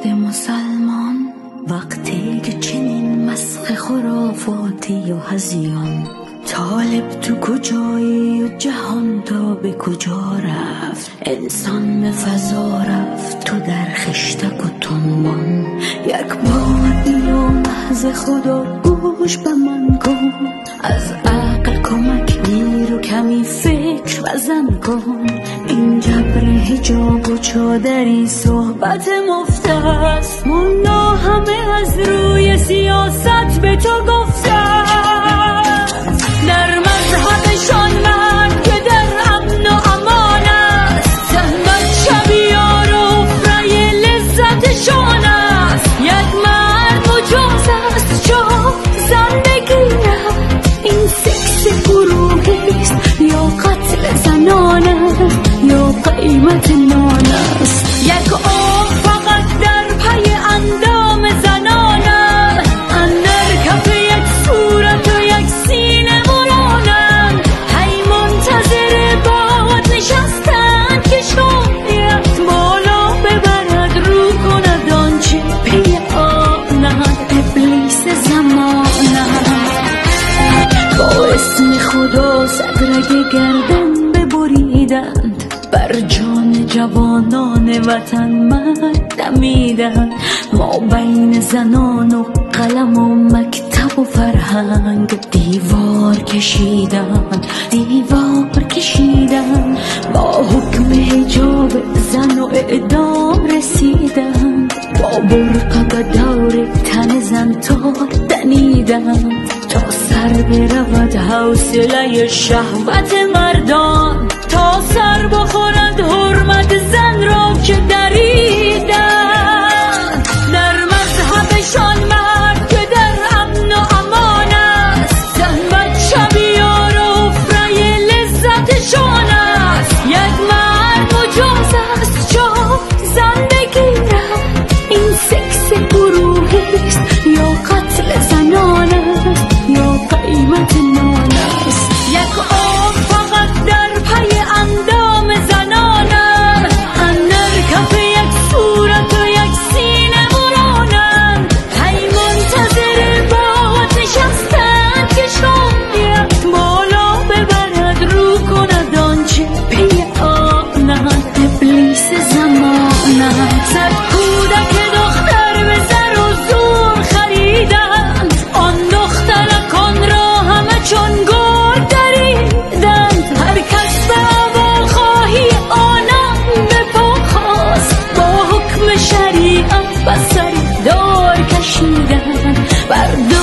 مرد مسلمان وقتی که چنین مسخ خرافاتی و هزیان، طالب تو کجایی و جهان تا به کجا رفت؟ انسان به فضا رفت تو در خشتک و تنبان. یک بار بیا محض خدا گوش به من کن، از عقل کمک گیر و کمی فکر وزن کن. این جبر حجاب و چادری صحبت مفت است، مولا همه از روی سیاست به تو گفته است. در مذهبشان مرد که در امن و امان است، زحمت شبیار و فرای لذتشان است. یک مرد مجاز است جا زن بگیرد، این سکس گروهی است یا قتل زنان است یا قیمت نان است. یک آب فقط در پی اندام زنان است، اندر کف یک صورت و یک سینه برانند. هی منتظر باد نشستند که شاید بالا ببرد رو کند آنچه پی آنند. ابلیس زمانند با اسم خدا صدرگ گردن ببریدند، بر جان جوانان وطن مرد دمیدند. ما بین زنان و قلم و مکتب و فرهنگ دیوار کشیدند، دیوار کشیدند. با حکم حجاب زن و اعدام رسیدند، با برقع به دور تن زن تار دنیدند. تا سر برود حوصله شهوت مردان، تا سر بخورند حرمت زن را که دریدند. در مذهبشان مرد که در امن و امان است، زحمت شبیار و فرای لذتشان است. یک مرد مجاز است جا زن بگیرد، این سکس گروهی است یا قتل زنان است یا قیمت نان است. یک آب فقط در پی اندام زنان است، اندر کف یک صورت و یک سینه برانند. هی منتظر باد نشستند که شاید بالا ببرد رو کند آنچه پی آنند. ابلیس زمانند صد کودک دختر به زر و زور خریدند، آن دخترکان را همه چون گرگ دریدند. هر کس به اول خواهی آنم به پا خواست، با حکم شریعت بسری دار کشیدند. بر